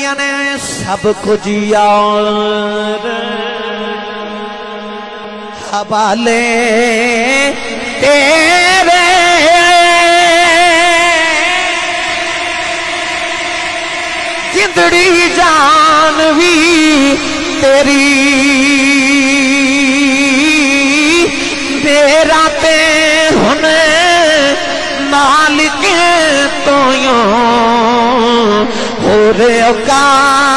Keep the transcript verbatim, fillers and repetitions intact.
करदियां ने सब कुछ यार हवाले तेरे जिंदड़ी जान भी तेरी मेरा ते हुन मालिक तो यो हो रे औकात